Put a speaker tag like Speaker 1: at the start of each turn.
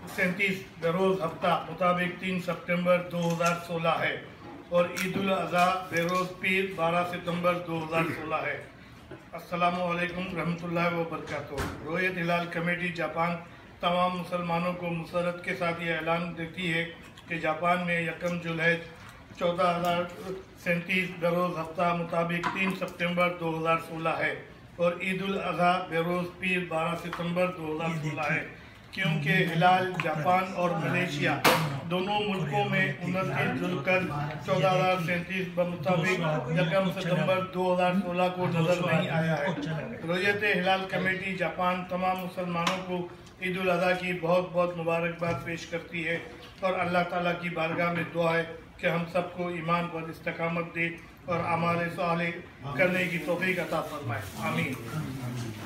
Speaker 1: 37 बरोज़ हफ्ता मुताबिक 3 सितंबर 2016 है और ईद उल अज़हा बरोज़ पीर 12 सितंबर 2016 है। अस्सलामु अलैकुम रहमतुल्लाहि व बरकातुहू। रोयत हिलाल कमेटी जापान तमाम मुसलमानों को मुसरत के साथ ये ऐलान देती है कि जापान में 1 जुलाई 14,037 बरोज़ हफ्ता मुताबिक 3 सितंबर 2016 है और ईद उल अज़हा बरोज़ पीर 12 सितंबर 2016 है, क्योंकि हिलाल जापान और मलेशिया दोनों मुल्कों में 29 जुल्कद 14,037 मुताबिक 1 सितंबर 2016 को नजर नहीं आया है। रोयत हिलाल कमेटी जापान तमाम मुसलमानों को ईद उल अज़हा की बहुत बहुत मुबारकबाद पेश करती है और अल्लाह ताला की बारगाह में दुआ है कि हम सबको ईमान पर इस्तकामत दे और अमाल सालेह करने की तौफीक अता फरमाए। आमीन।